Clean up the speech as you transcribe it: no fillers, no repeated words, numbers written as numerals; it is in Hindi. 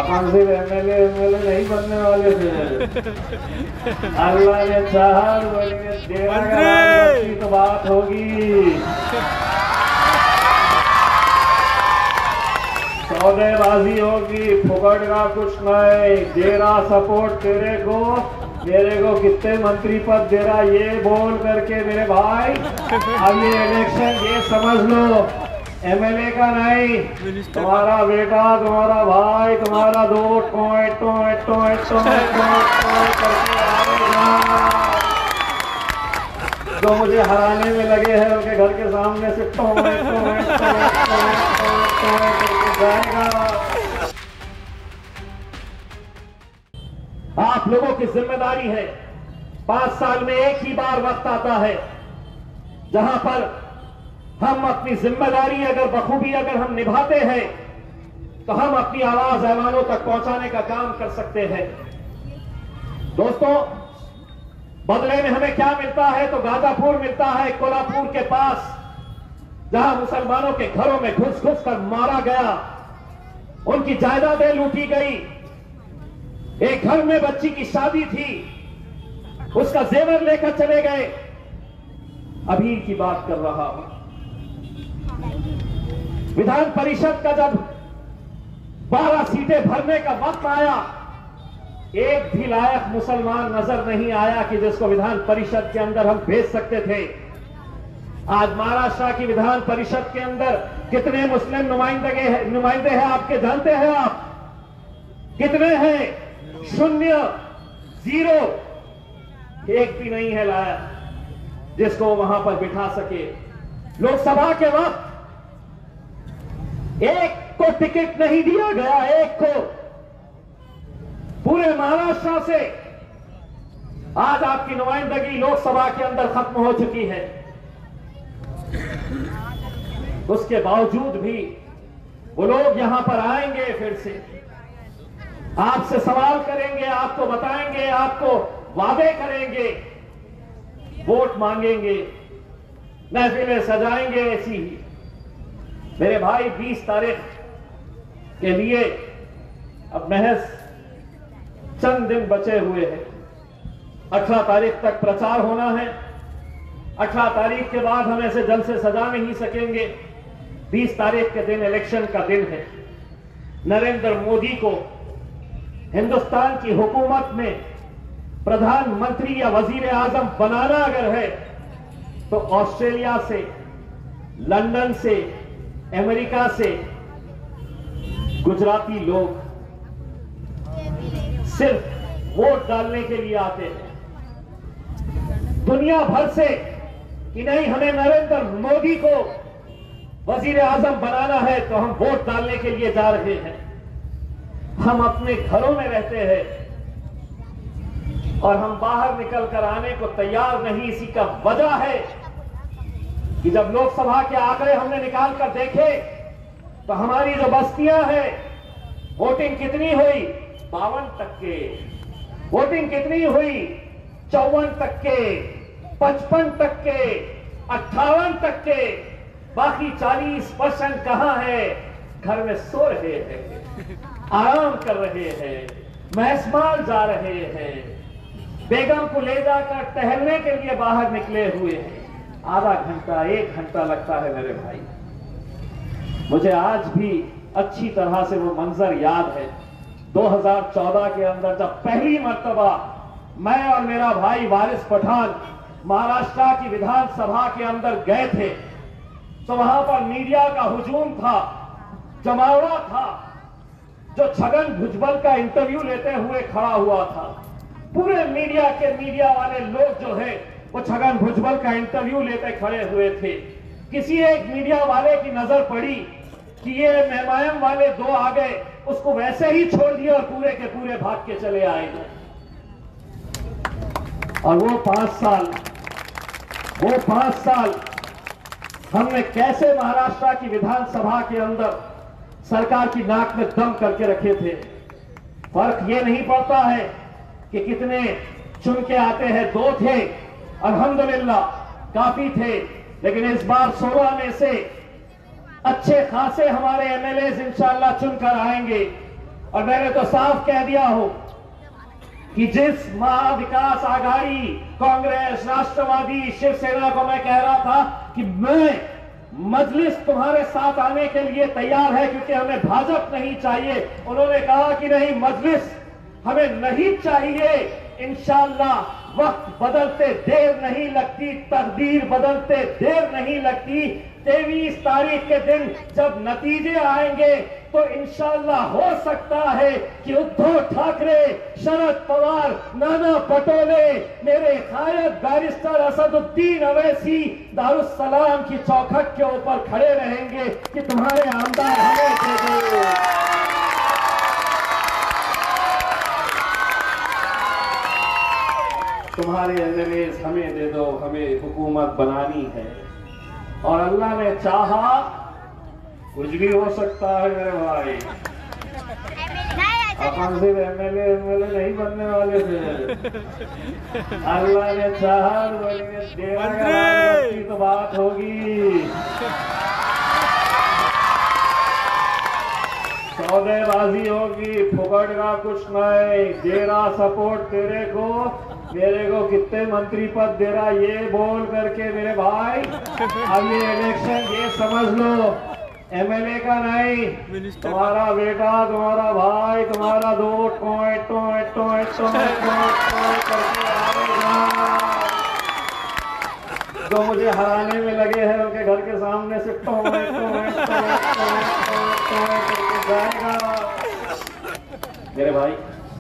अपन सिर्फ एमएलए नहीं बनने वाले थे। अल्लाह ने चाहा बोलेंगे डेरा तो बात होगी, सौदेबाजी होगी, फुकट का कुछ नहीं। डेरा सपोर्ट तेरे को, मेरे को कितने मंत्री पद दे रहा ये बोल करके मेरे भाई। अब ये इलेक्शन ये समझ लो एमएलए का नहीं, तुम्हारा बेटा, तुम्हारा भाई, तुम्हारा दोस्त जो मुझे हराने में लगे हैं उनके घर के सामने से जाएगा। आप लोगों की जिम्मेदारी है। 5 साल में एक ही बार वक्त आता है जहां पर हम अपनी जिम्मेदारी अगर बखूबी अगर हम निभाते हैं तो हम अपनी आवाज ऐवानों तक पहुंचाने का काम कर सकते हैं। दोस्तों, बदले में हमें क्या मिलता है तो गाजापुर मिलता है, कोल्हापुर के पास, जहां मुसलमानों के घरों में घुस घुस कर मारा गया, उनकी जायदादें लूटी गई। एक घर में बच्ची की शादी थी, उसका जेवर लेकर चले गए। अभी की बात कर रहा हूं। विधान परिषद का जब 12 सीटें भरने का वक्त आया, एक भी लायक मुसलमान नजर नहीं आया कि जिसको विधान परिषद के अंदर हम भेज सकते थे। आज महाराष्ट्र की विधान परिषद के अंदर कितने मुस्लिम नुमाइंदे हैं आपके जानते हैं आप? कितने हैं? 0, 0, एक भी नहीं है लायक जिसको वहां पर बिठा सके। लोकसभा के वक्त एक को टिकट नहीं दिया गया, एक को। पूरे महाराष्ट्र से आज आपकी नुमाइंदगी लोकसभा के अंदर खत्म हो चुकी है। उसके बावजूद भी वो लोग यहां पर आएंगे, फिर से आपसे सवाल करेंगे, आपको बताएंगे, आपको वादे करेंगे, वोट मांगेंगे, महफिलें सजाएंगे ऐसी ही। मेरे भाई 20 तारीख के लिए अब महज चंद दिन बचे हुए हैं। 18 तारीख तक प्रचार होना है। 18 तारीख के बाद हम ऐसे जल से सजा नहीं सकेंगे। 20 तारीख के दिन इलेक्शन का दिन है। नरेंद्र मोदी को हिंदुस्तान की हुकूमत में प्रधानमंत्री या वजीर आजम बनाना अगर है तो ऑस्ट्रेलिया से, लंदन से, अमेरिका से गुजराती लोग सिर्फ वोट डालने के लिए आते हैं। दुनिया भर से कि नहीं हमें नरेंद्र मोदी को वजीर आजम बनाना है तो हम वोट डालने के लिए जा रहे हैं। हम अपने घरों में रहते हैं और हम बाहर निकल कर आने को तैयार नहीं। इसी का वजह है कि जब लोकसभा के आंकड़े हमने निकाल कर देखे तो हमारी जो बस्तियां हैं, वोटिंग कितनी हुई? 52%। वोटिंग कितनी हुई? 54%, 55%, 58%। बाकी 40% कहां है? घर में सो रहे हैं, आराम कर रहे हैं, महसमाल जा रहे हैं, बेगम को ले जाकर टहलने के लिए बाहर निकले हुए हैं। आधा घंटा, 1 घंटा लगता है मेरे भाई। मुझे आज भी अच्छी तरह से वो मंजर याद है। 2014 के अंदर जब पहली मर्तबा मैं और मेरा भाई वारिस पठान महाराष्ट्र की विधानसभा के अंदर गए थे तो वहां पर मीडिया का हुजूम था, जमावड़ा था, जो छगन भुजबल का इंटरव्यू लेते हुए खड़ा हुआ था। पूरे मीडिया वाले लोग जो है वो छगन भुजबल का इंटरव्यू लेते खड़े हुए थे। किसी एक मीडिया वाले की नजर पड़ी कि ये मेहमान वाले 2 आ गए, उसको वैसे ही छोड़ दिया और पूरे के पूरे भाग के चले आए। और वो 5 साल हमने कैसे महाराष्ट्र की विधानसभा के अंदर सरकार की नाक में दम करके रखे थे। फर्क ये नहीं पड़ता है कि कितने चुन के आते हैं। 2 थे, अल्हम्दुलिल्लाह काफी थे, लेकिन इस बार 16 में से अच्छे खासे हमारे एमएलए इंशाअल्लाह चुनकर आएंगे। और मैंने तो साफ कह दिया हो कि जिस महाविकास आघाड़ी, कांग्रेस, राष्ट्रवादी, शिवसेना को मैं कह रहा था कि मैं मजलिस तुम्हारे साथ आने के लिए तैयार है क्योंकि हमें भाजपा नहीं चाहिए, उन्होंने कहा कि नहीं, मजलिस हमें नहीं चाहिए। इंशाअल्लाह वक्त बदलते देर नहीं लगती, तकदीर बदलते देर नहीं लगती। 23 तारीख के दिन जब नतीजे आएंगे तो इंशाअल्लाह हो सकता है कि उद्धव ठाकरे, शरद पवार, नाना पटोले, मेरे कायद बैरिस्टर असदुद्दीन अवैसी दारुस्सलाम की चौखट के ऊपर खड़े रहेंगे कि तुम्हारे आमदार हमें दे दो। तुम्हारे एमएलए हमें दे दो, हमें हुकूमत बनानी है। और अल्लाह ने चाहा, कुछ भी हो सकता है मेरे भाई। अपन सिर्फ एमएलए नहीं बनने वाले थे। अल्लाह ने चाहा तो बात होगी। सौदेबाजी होगी, फुकट का कुछ नहीं। तेरा सपोर्ट तेरे को, मेरे को कितने मंत्री पद दे रहा ये बोल करके मेरे भाई। अब ये इलेक्शन ये समझ लो एमएलए का नहीं, तुम्हारा बेटा, तुम्हारा भाई, तुम्हारा दोस्त करके आएगा। जो मुझे हराने में लगे हैं उनके घर के सामने से करके जाएगा मेरे भाई।